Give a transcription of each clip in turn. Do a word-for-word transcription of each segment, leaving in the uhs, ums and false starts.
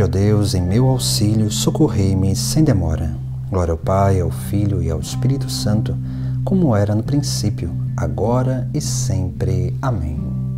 ó Deus, em meu auxílio, socorrei-me sem demora. Glória ao Pai, ao Filho e ao Espírito Santo, como era no princípio, agora e sempre. Amém.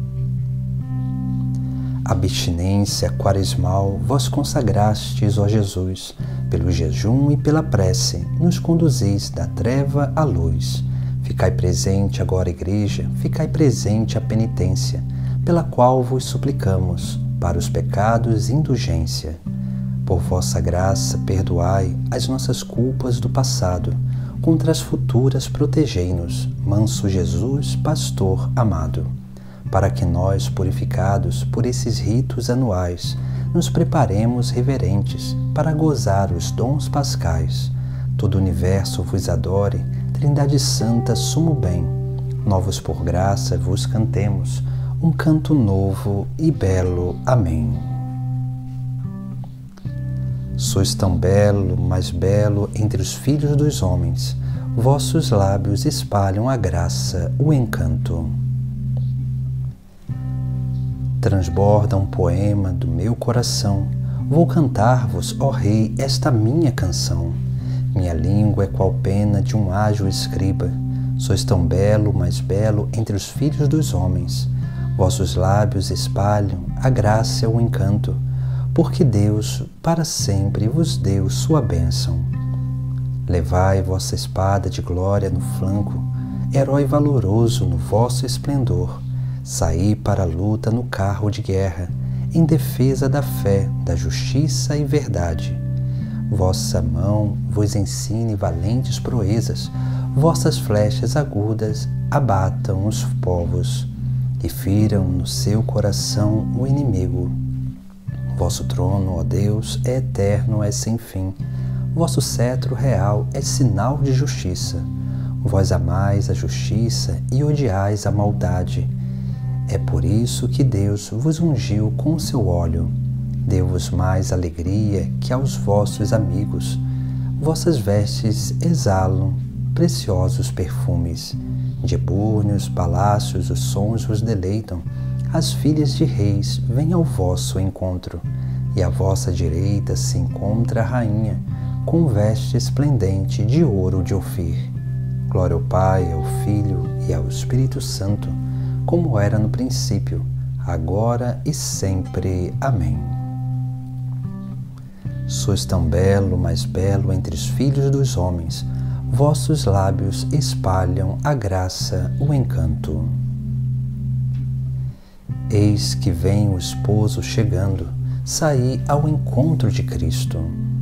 Abstinência quaresmal vós consagrastes, ó Jesus, pelo jejum e pela prece, nos conduzis da treva à luz. Ficai presente agora, Igreja, ficai presente a penitência, pela qual vos suplicamos, para os pecados indulgência. Por vossa graça, perdoai as nossas culpas do passado, contra as futuras protegei-nos, manso Jesus, pastor amado, para que nós, purificados por esses ritos anuais, nos preparemos reverentes para gozar os dons pascais. Todo o universo vos adore, Trindade Santa, sumo bem. Novos por graça vos cantemos, um canto novo e belo. Amém. Sois tão belo, mais belo entre os filhos dos homens, vossos lábios espalham a graça, o encanto. Transborda um poema do meu coração, vou cantar-vos, ó Rei, esta minha canção. Minha língua é qual pena de um ágil escriba, sois tão belo, mais belo entre os filhos dos homens, vossos lábios espalham a graça e o encanto, porque Deus para sempre vos deu sua bênção. Levai vossa espada de glória no flanco, herói valoroso no vosso esplendor, saí para a luta no carro de guerra, em defesa da fé, da justiça e verdade. Vossa mão vos ensine valentes proezas, vossas flechas agudas abatam os povos e firam no seu coração o inimigo. Vosso trono, ó Deus, é eterno, é sem fim. Vosso cetro real é sinal de justiça. Vós amais a justiça e odiais a maldade. É por isso que Deus vos ungiu com o seu óleo. Deu-vos mais alegria que aos vossos amigos. Vossas vestes exalam preciosos perfumes. De ebúrneos palácios os sons vos deleitam. As filhas de reis vêm ao vosso encontro, e à vossa direita se encontra a rainha, com veste esplendente de ouro de Ofir. Glória ao Pai, ao Filho e ao Espírito Santo, como era no princípio, agora e sempre. Amém. Sois tão belo, mais belo entre os filhos dos homens, vossos lábios espalham a graça, o encanto. Eis que vem o esposo chegando, saí ao encontro de Cristo.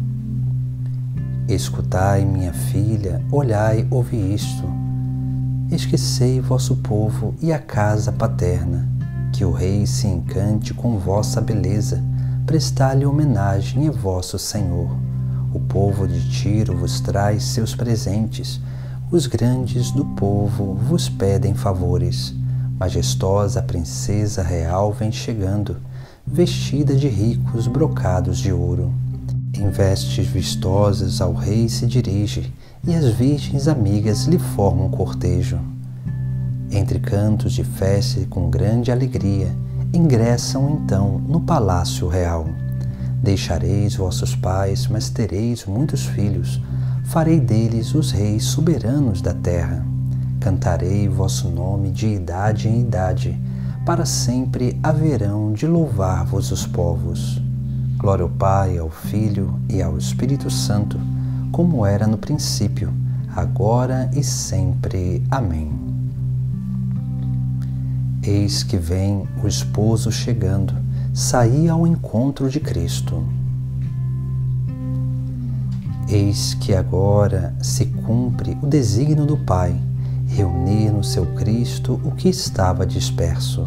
Escutai, minha filha, olhai, ouvi isto. Esquecei vosso povo e a casa paterna, que o rei se encante com vossa beleza, prestai-lhe homenagem é vosso Senhor. O povo de Tiro vos traz seus presentes, os grandes do povo vos pedem favores. Majestosa princesa real vem chegando, vestida de ricos brocados de ouro. Em vestes vistosas ao rei se dirige, e as virgens amigas lhe formam cortejo. Entre cantos de festa e com grande alegria, ingressam então no palácio real. Deixareis vossos pais, mas tereis muitos filhos, farei deles os reis soberanos da terra. Cantarei vosso nome de idade em idade, para sempre haverão de louvar-vos os povos. Glória ao Pai, ao Filho e ao Espírito Santo, como era no princípio, agora e sempre. Amém. Eis que vem o esposo chegando, saí ao encontro de Cristo. Eis que agora se cumpre o desígnio do Pai, reunir no seu Cristo o que estava disperso.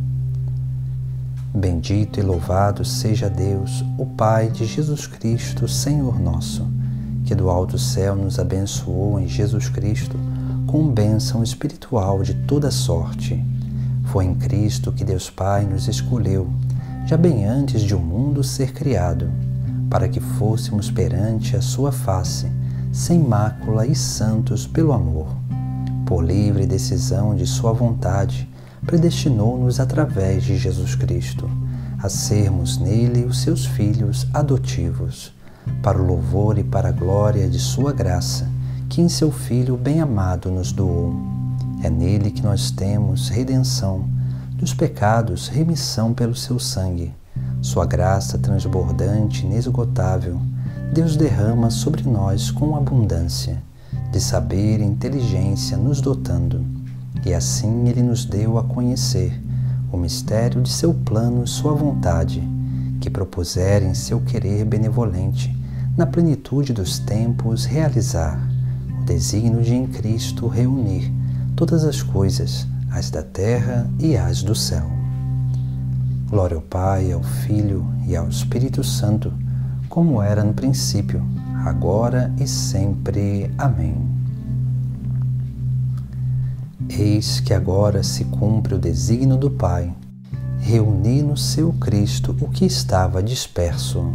Bendito e louvado seja Deus, o Pai de Jesus Cristo, Senhor nosso, que do alto céu nos abençoou em Jesus Cristo com bênção espiritual de toda sorte. Foi em Cristo que Deus Pai nos escolheu, já bem antes de o mundo ser criado, para que fôssemos perante a sua face, sem mácula e santos pelo amor. Por livre decisão de sua vontade, predestinou-nos através de Jesus Cristo a sermos nele os seus filhos adotivos, para o louvor e para a glória de sua graça, que em seu Filho bem-amado nos doou. É nele que nós temos redenção, dos pecados remissão pelo seu sangue. Sua graça transbordante e inesgotável, Deus derrama sobre nós com abundância, de saber e inteligência nos dotando, e assim Ele nos deu a conhecer o mistério de seu plano e sua vontade, que propuser em seu querer benevolente, na plenitude dos tempos realizar, o desígnio de em Cristo reunir todas as coisas, as da terra e as do céu. Glória ao Pai, ao Filho e ao Espírito Santo, como era no princípio, agora e sempre. Amém. Eis que agora se cumpre o desígnio do Pai, reunir no seu Cristo o que estava disperso.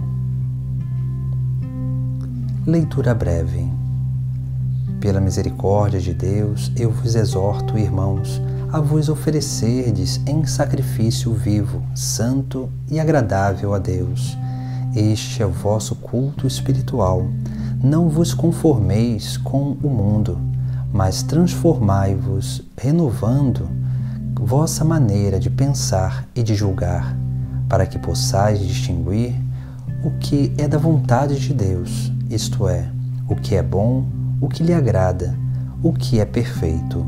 Leitura breve. Pela misericórdia de Deus, eu vos exorto, irmãos, a vos oferecerdes em sacrifício vivo, santo e agradável a Deus. Este é o vosso culto espiritual. Não vos conformeis com o mundo, mas transformai-vos, renovando vossa maneira de pensar e de julgar, para que possais distinguir o que é da vontade de Deus, isto é, o que é bom, o que lhe agrada, o que é perfeito.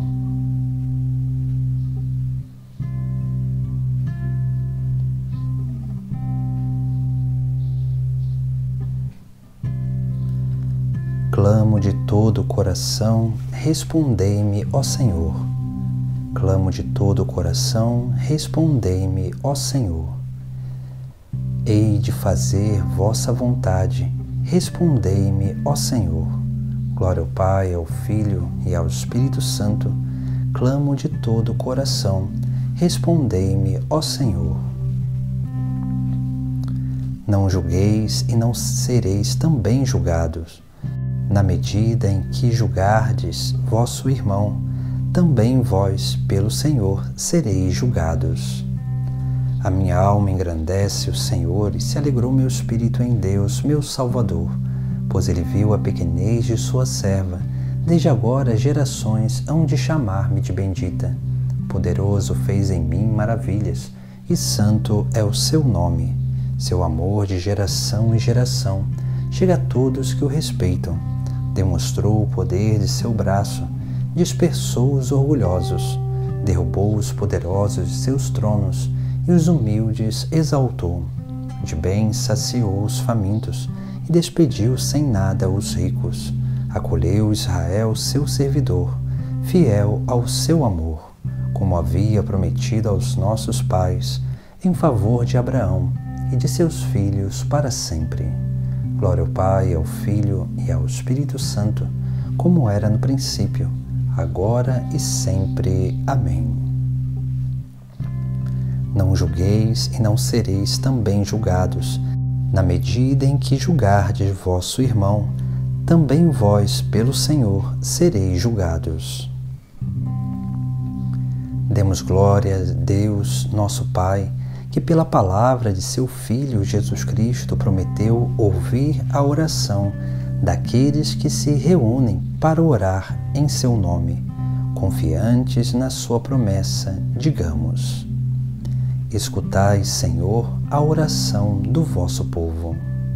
Clamo de todo o coração, respondei-me, ó Senhor. Clamo de todo o coração, respondei-me, ó Senhor. Hei de fazer vossa vontade, respondei-me, ó Senhor. Glória ao Pai, ao Filho e ao Espírito Santo. Clamo de todo o coração, respondei-me, ó Senhor. Não julgueis e não sereis também julgados. Na medida em que julgardes vosso irmão, também vós, pelo Senhor, sereis julgados. A minha alma engrandece o Senhor e se alegrou meu espírito em Deus, meu Salvador, pois ele viu a pequenez de sua serva. Desde agora gerações hão de chamar-me de bendita. Poderoso fez em mim maravilhas, e santo é o seu nome. Seu amor de geração em geração chega a todos que o respeitam. Demonstrou o poder de seu braço, dispersou os orgulhosos, derrubou os poderosos de seus tronos e os humildes exaltou. De bem saciou os famintos e despediu sem nada os ricos. Acolheu Israel, seu servidor, fiel ao seu amor, como havia prometido aos nossos pais, em favor de Abraão e de seus filhos para sempre. Glória ao Pai, ao Filho e ao Espírito Santo, como era no princípio, agora e sempre. Amém. Não julgueis e não sereis também julgados. Na medida em que julgardes vosso irmão, também vós, pelo Senhor, sereis julgados. Demos glória a Deus, nosso Pai, que pela palavra de seu Filho Jesus Cristo prometeu ouvir a oração daqueles que se reúnem para orar em seu nome. Confiantes na sua promessa, digamos: escutai, Senhor, a oração do vosso povo.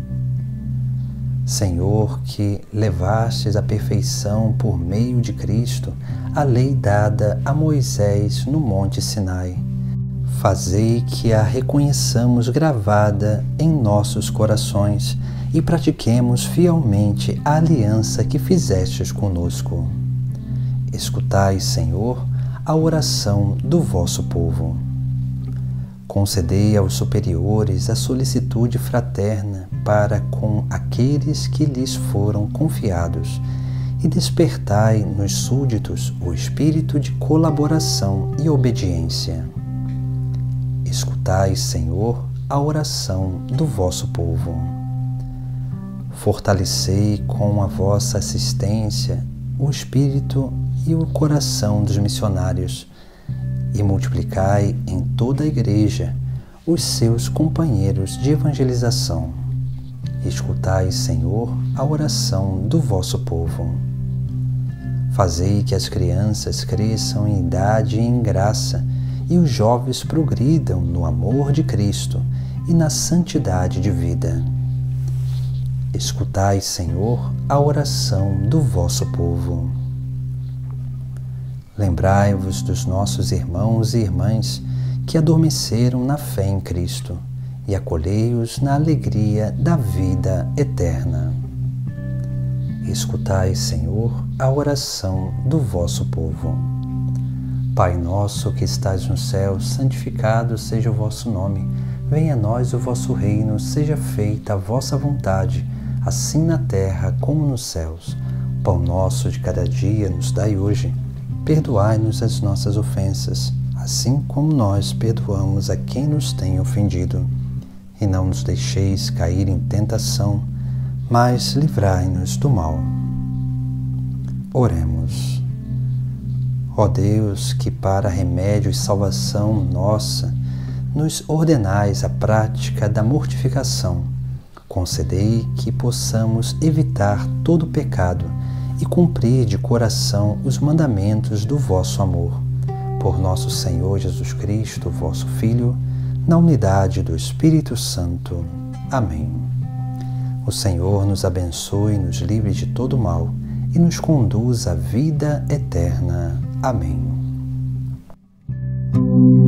Senhor, que levastes à perfeição por meio de Cristo a lei dada a Moisés no monte Sinai, fazei que a reconheçamos gravada em nossos corações e pratiquemos fielmente a aliança que fizestes conosco. Escutai, Senhor, a oração do vosso povo. Concedei aos superiores a solicitude fraterna para com aqueles que lhes foram confiados e despertai nos súditos o espírito de colaboração e obediência. Escutai, Senhor, a oração do vosso povo. Fortalecei com a vossa assistência o espírito e o coração dos missionários e multiplicai em toda a Igreja os seus companheiros de evangelização. Escutai, Senhor, a oração do vosso povo. Fazei que as crianças cresçam em idade e em graça, e os jovens progridam no amor de Cristo e na santidade de vida. Escutai, Senhor, a oração do vosso povo. Lembrai-vos dos nossos irmãos e irmãs que adormeceram na fé em Cristo e acolhei-os na alegria da vida eterna. Escutai, Senhor, a oração do vosso povo. Pai nosso que estais no céu, santificado seja o vosso nome. Venha a nós o vosso reino, seja feita a vossa vontade, assim na terra como nos céus. O pão nosso de cada dia nos dai hoje. Perdoai-nos as nossas ofensas, assim como nós perdoamos a quem nos tem ofendido. E não nos deixeis cair em tentação, mas livrai-nos do mal. Oremos. Ó Deus, que para remédio e salvação nossa, nos ordenais a prática da mortificação, concedei que possamos evitar todo pecado e cumprir de coração os mandamentos do vosso amor. Por nosso Senhor Jesus Cristo, vosso Filho, na unidade do Espírito Santo. Amém. O Senhor nos abençoe, nos livre de todo mal e nos conduz à vida eterna. Amém.